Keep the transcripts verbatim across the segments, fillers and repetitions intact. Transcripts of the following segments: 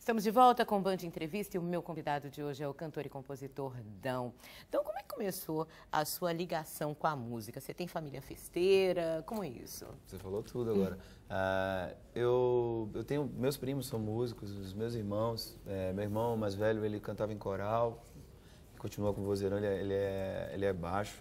Estamos de volta com o Band Entrevista e o meu convidado de hoje é o cantor e compositor Dão. Então, como é que começou a sua ligação com a música? Você tem família festeira? Como é isso? Você falou tudo agora. ah, eu, eu tenho, meus primos são músicos, os meus irmãos. É, meu irmão mais velho, ele cantava em coral, continua com o vozeirão, ele é, ele é, ele é baixo.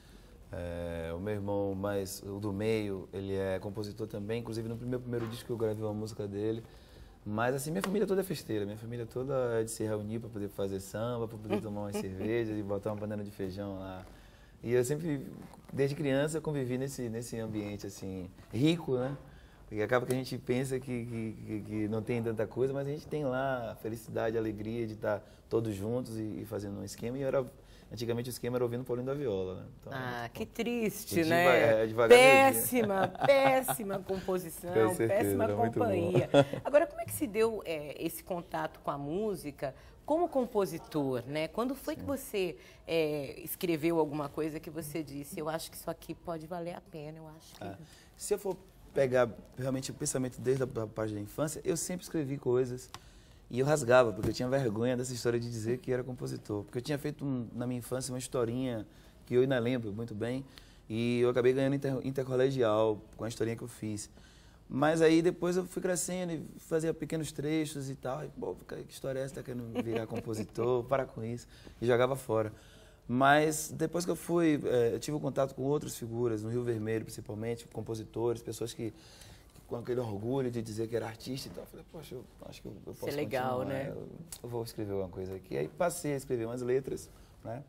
É, o meu irmão mais, o do meio, ele é compositor também, inclusive no meu primeiro disco eu gravei uma música dele. Mas assim, minha família toda é festeira, minha família toda é de se reunir para poder fazer samba, para poder tomar umas cervejas e botar uma panela de feijão lá. E eu sempre, desde criança, convivi nesse, nesse ambiente assim, rico, né? Porque acaba que a gente pensa que, que, que não tem tanta coisa, mas a gente tem lá a felicidade, a alegria de estar todos juntos e, e fazendo um esquema. E eu era, antigamente o esquema era ouvindo Paulinho da Viola, né? Então, ah, que triste, diva, né? É, devagar péssima, péssima composição, Com certeza, péssima era muito companhia. bom. Agora, como é que se deu é, esse contato com a música como compositor, né? Quando foi Sim. que você é, escreveu alguma coisa que você disse, eu acho que isso aqui pode valer a pena, eu acho que... Ah, se eu for pegar realmente o pensamento desde a parte da infância, eu sempre escrevi coisas e eu rasgava, porque eu tinha vergonha dessa história de dizer que era compositor. Porque eu tinha feito um, na minha infância uma historinha que eu ainda lembro muito bem e eu acabei ganhando inter, intercolegial com a historinha que eu fiz. Mas aí depois eu fui crescendo e fazia pequenos trechos e tal. E, pô, que história é essa? Tá querendo virar compositor? Para com isso. E jogava fora. Mas depois que eu fui, é, eu tive um contato com outras figuras, no Rio Vermelho principalmente, compositores, pessoas que, que com aquele orgulho de dizer que era artista e tal. Eu falei, poxa, eu acho que eu, eu posso Isso é legal, continuar, né? Eu, eu vou escrever alguma coisa aqui. Aí passei a escrever umas letras, né?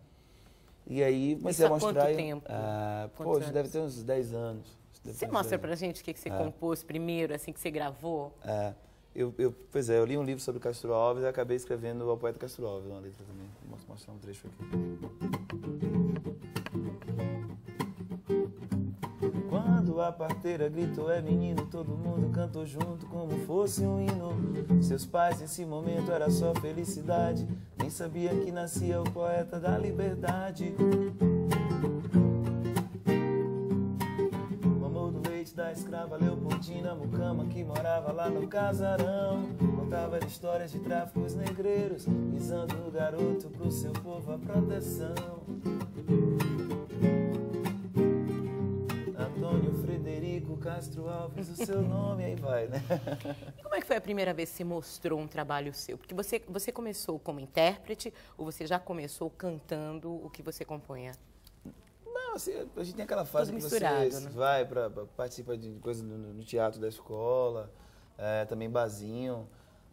E aí comecei Isso a mostrar... há quanto tempo? Ah, Quantos poxa, anos? deve ter uns dez anos. Você mostra pra gente o que, que você é. compôs primeiro, assim, que você gravou? É, eu, eu, pois é, eu li um livro sobre Castro Alves e acabei escrevendo ao poeta Castro Alves, uma letra também. Vou mostrar um trecho aqui. Quando a parteira gritou é menino, todo mundo cantou junto como fosse um hino. Seus pais nesse momento era só felicidade, nem sabia que nascia o poeta da liberdade. Da escrava Leopoldina Mucama, que morava lá no casarão. Contava histórias de tráficos negreiros, visando no garoto pro seu povo a proteção. Antônio Frederico Castro Alves, o seu nome, aí vai, né? E como é que foi a primeira vez que você mostrou um trabalho seu? Porque você, você começou como intérprete ou você já começou cantando o que você compunha? Assim, a gente tem aquela fase que você né? vai para participar de coisas no, no teatro da escola, é, também barzinho.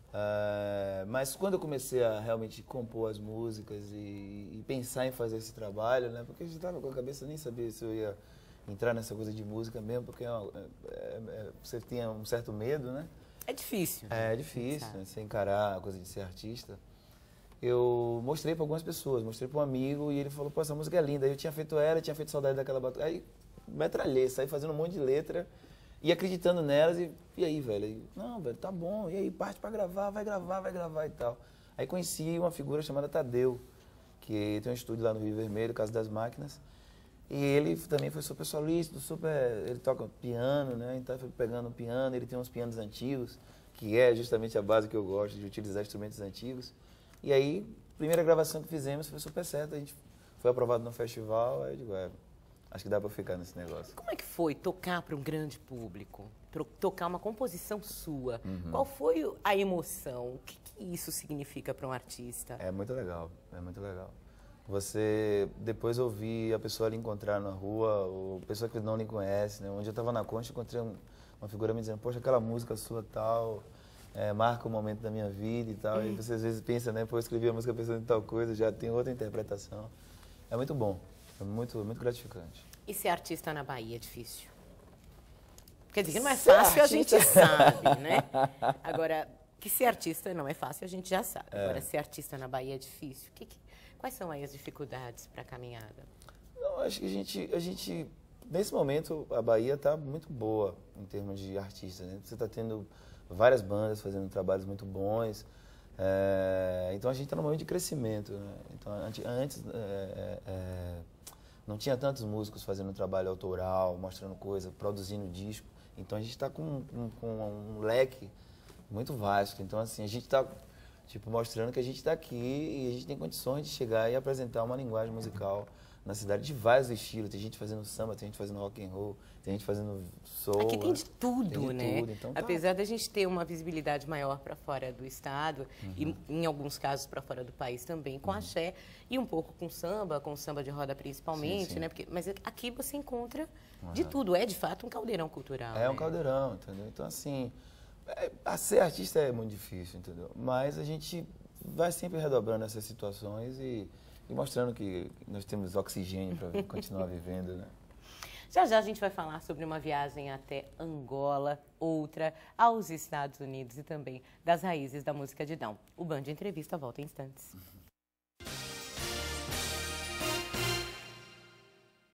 É, mas quando eu comecei a realmente compor as músicas e, e pensar em fazer esse trabalho, né? Porque a gente estava com a cabeça, nem sabia se eu ia entrar nessa coisa de música mesmo, porque é, é, é, você tinha um certo medo, né? É difícil. É difícil, né? Você encarar a coisa de ser artista. Eu mostrei para algumas pessoas, mostrei para um amigo e ele falou, pô, essa música é linda. Aí eu tinha feito ela, tinha feito saudade daquela batuta. Aí metralhei, saí fazendo um monte de letra e acreditando nelas e, e aí, velho? Aí, não, velho, tá bom. E aí, parte para gravar, vai gravar, vai gravar e tal. Aí conheci uma figura chamada Tadeu, que tem um estúdio lá no Rio Vermelho, Casa das Máquinas. E ele também foi super solícito, super... Ele toca piano, né? Então eu fui pegando o piano, ele tem uns pianos antigos, que é justamente a base que eu gosto, de utilizar instrumentos antigos. E aí, a primeira gravação que fizemos foi super certa, a gente foi aprovado no festival, aí eu digo, é, acho que dá pra ficar nesse negócio. Como é que foi tocar para um grande público? Tocar uma composição sua? Uhum. Qual foi a emoção? O que, que isso significa para um artista? É muito legal, é muito legal. Você depois ouvir a pessoa lhe encontrar na rua, ou pessoa que não lhe conhece, né? Onde eu estava na Concha, encontrei um, uma figura me dizendo, poxa, aquela música sua tal... É, marca um momento da minha vida e tal, e você às vezes pensa, né, pô, eu escrevi a música pensando em tal coisa, já tem outra interpretação. É muito bom, é muito, muito gratificante. E ser artista na Bahia é difícil? Quer dizer, que não é ser fácil, artista... a gente sabe, né? Agora, que ser artista não é fácil, a gente já sabe. É. Agora, ser artista na Bahia é difícil. Que, que, quais são aí as dificuldades para a caminhada? Não, acho que a gente, a gente, nesse momento, a Bahia está muito boa em termos de artistas, né? Você está tendo várias bandas fazendo trabalhos muito bons, é, então a gente está num momento de crescimento, né? Então, antes é, é, não tinha tantos músicos fazendo trabalho autoral, mostrando coisa, produzindo disco, então a gente está com, com, com um leque muito vasto, então assim, a gente está Tipo, mostrando que a gente está aqui e a gente tem condições de chegar e apresentar uma linguagem musical na cidade de vários estilos. Tem gente fazendo samba, tem gente fazendo rock and roll, tem gente fazendo soul. Aqui tem de tudo, tem de né? Tudo. Então, tá. Apesar da gente ter uma visibilidade maior para fora do estado uhum. e, em alguns casos, para fora do país também, com uhum. axé e um pouco com samba, com samba de roda principalmente, sim, sim. né? Porque, mas aqui você encontra uhum. de tudo. É, de fato, um caldeirão cultural. É né? um caldeirão, entendeu? Então, assim, é, ser artista é muito difícil, entendeu? Mas a gente vai sempre redobrando essas situações e, e mostrando que nós temos oxigênio para continuar vivendo, né? Já já a gente vai falar sobre uma viagem até Angola, outra aos Estados Unidos e também das raízes da música de Dão. O Band Entrevista volta em instantes.